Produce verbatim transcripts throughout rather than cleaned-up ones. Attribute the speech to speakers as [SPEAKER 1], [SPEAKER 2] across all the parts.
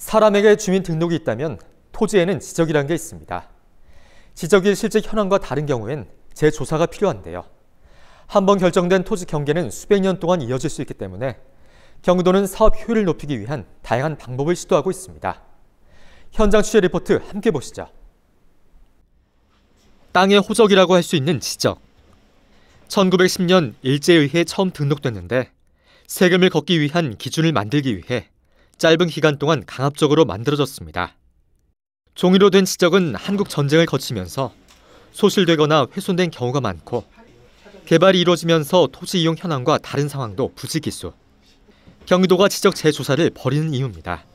[SPEAKER 1] 사람에게 주민등록이 있다면 토지에는 지적이라는 게 있습니다. 지적이 실제 현황과 다른 경우엔 재조사가 필요한데요. 한번 결정된 토지 경계는 수백 년 동안 이어질 수 있기 때문에 경기도는 사업 효율을 높이기 위한 다양한 방법을 시도하고 있습니다. 현장 취재 리포트 함께 보시죠. 땅의 호적이라고 할 수 있는 지적. 천구백십 년 일제의회에 처음 등록됐는데 세금을 걷기 위한 기준을 만들기 위해 짧은 기간 동안 강압적으로 만들어졌습니다. 종이로 된 지적은 한국 전쟁을 거치면서 소실되거나 훼손된 경우가 많고 개발이 이루어지면서 토지 이용 현황과 다른 상황도 부지기수. 경기도가 지적 재조사를 벌이는 이유입니다.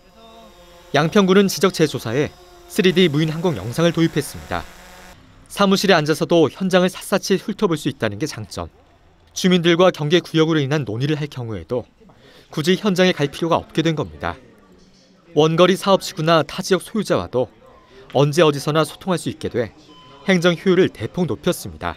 [SPEAKER 1] 양평구는 지적 재조사에 쓰리디 무인 항공 영상을 도입했습니다. 사무실에 앉아서도 현장을 샅샅이 훑어볼 수 있다는 게 장점. 주민들과 경계 구역으로 인한 논의를 할 경우에도 굳이 현장에 갈 필요가 없게 된 겁니다. 원거리 사업지구나 타 지역 소유자와도 언제 어디서나 소통할 수 있게 돼 행정 효율을 대폭 높였습니다.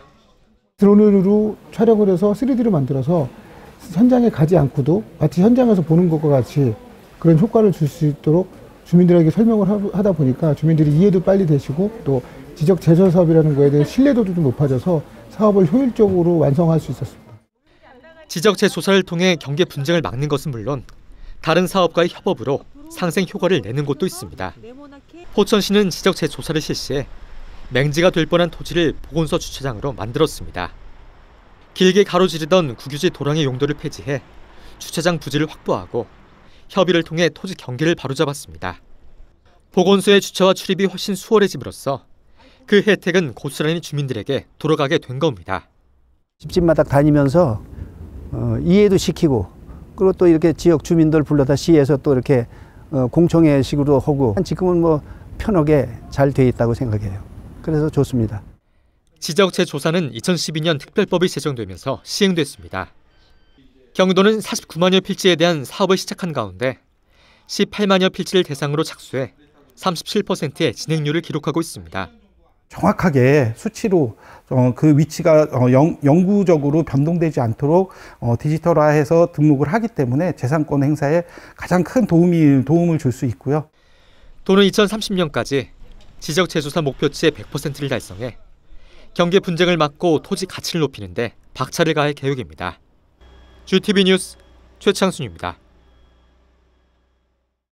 [SPEAKER 2] 드론으로 촬영을 해서 쓰리디로 만들어서 현장에 가지 않고도 마치 현장에서 보는 것과 같이 그런 효과를 줄 수 있도록 주민들에게 설명을 하다 보니까 주민들이 이해도 빨리 되시고 또 지적 재조 사업이라는 거에 대한 신뢰도도 좀 높아져서 사업을 효율적으로 완성할 수 있었습니다.
[SPEAKER 1] 지적 재조사를 통해 경계 분쟁을 막는 것은 물론 다른 사업과의 협업으로 상생 효과를 내는 곳도 있습니다. 포천시는 지적 재조사를 실시해 맹지가 될 뻔한 토지를 보건소 주차장으로 만들었습니다. 길게 가로지르던 국유지 도랑의 용도를 폐지해 주차장 부지를 확보하고 협의를 통해 토지 경계를 바로잡았습니다. 보건소의 주차와 출입이 훨씬 수월해짐으로써 그 혜택은 고스란히 주민들에게 돌아가게 된 겁니다.
[SPEAKER 3] 집집마다 다니면서 어, 이해도 시키고 그리고 또 이렇게 지역 주민들 불러다 시에서 또 이렇게 어, 공청회식으로 하고 지금은 뭐 편하게 잘 돼 있다고 생각해요. 그래서 좋습니다.
[SPEAKER 1] 지적 재조사는 이천십이 년 특별법이 제정되면서 시행됐습니다. 경기도는 사십구만여 필지에 대한 사업을 시작한 가운데 십팔만여 필지를 대상으로 착수해 삼십칠 퍼센트의 진행률을 기록하고 있습니다.
[SPEAKER 4] 정확하게 수치로 그 위치가 영구적으로 변동되지 않도록 디지털화해서 등록을 하기 때문에 재산권 행사에 가장 큰 도움이, 도움을 줄 수 있고요.
[SPEAKER 1] 도는 이천삼십 년까지 지적 재조사 목표치의 백 퍼센트를 달성해 경계 분쟁을 막고 토지 가치를 높이는 데 박차를 가할 계획입니다. 지티비 뉴스 최창순입니다.